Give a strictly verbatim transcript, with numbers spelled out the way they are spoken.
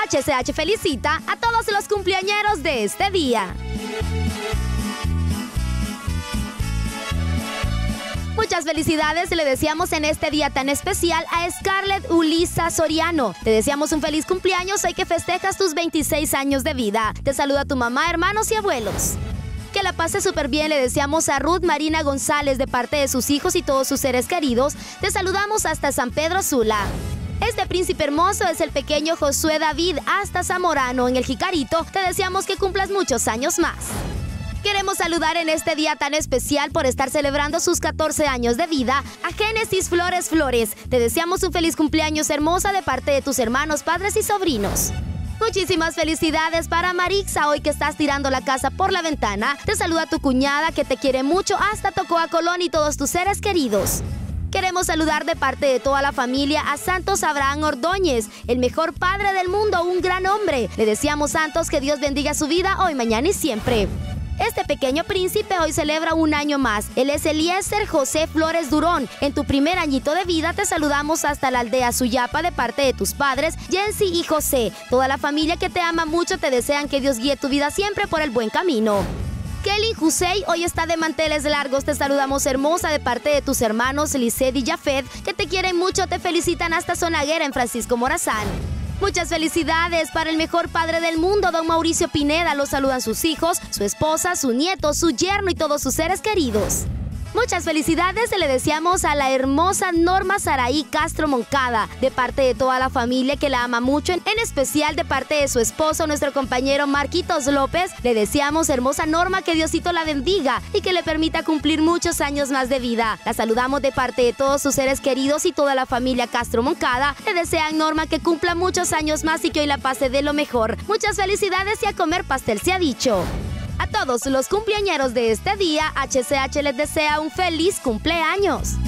H C H felicita a todos los cumpleañeros de este día. Muchas felicidades le deseamos en este día tan especial a Scarlett Ulisa Soriano. Te deseamos un feliz cumpleaños hoy que festejas tus veintiséis años de vida. Te saluda tu mamá, hermanos y abuelos. Que la pase súper bien le deseamos a Ruth Marina González de parte de sus hijos y todos sus seres queridos. Te saludamos hasta San Pedro Sula. Este príncipe hermoso es el pequeño Josué David hasta Zamorano en el Jicarito. Te deseamos que cumplas muchos años más. Queremos saludar en este día tan especial por estar celebrando sus catorce años de vida a Génesis Flores Flores. Te deseamos un feliz cumpleaños hermosa de parte de tus hermanos, padres y sobrinos. Muchísimas felicidades para Marixa, hoy que estás tirando la casa por la ventana. Te saluda tu cuñada que te quiere mucho hasta Tocoa Colón y todos tus seres queridos. Queremos saludar de parte de toda la familia a Santos Abraham Ordóñez, el mejor padre del mundo, un gran hombre. Le deseamos, Santos, que Dios bendiga su vida hoy, mañana y siempre. Este pequeño príncipe hoy celebra un año más. Él es Eliezer José Flores Durón. En tu primer añito de vida te saludamos hasta la aldea Suyapa de parte de tus padres, Jensi y José. Toda la familia que te ama mucho te desean que Dios guíe tu vida siempre por el buen camino. Kelly Hussein hoy está de manteles largos. Te saludamos, hermosa, de parte de tus hermanos Lisset y Jafet, que te quieren mucho. Te felicitan hasta Zonaguera en Francisco Morazán. Muchas felicidades para el mejor padre del mundo, don Mauricio Pineda. Lo saludan sus hijos, su esposa, su nieto, su yerno y todos sus seres queridos. Muchas felicidades le deseamos a la hermosa Norma Saraí Castro Moncada, de parte de toda la familia que la ama mucho, en especial de parte de su esposo, nuestro compañero Marquitos López. Le deseamos, hermosa Norma, que Diosito la bendiga y que le permita cumplir muchos años más de vida. La saludamos de parte de todos sus seres queridos y toda la familia Castro Moncada. Le desean, Norma, que cumpla muchos años más y que hoy la pase de lo mejor. Muchas felicidades y a comer pastel se ha dicho. A todos los cumpleañeros de este día, H C H les desea un feliz cumpleaños.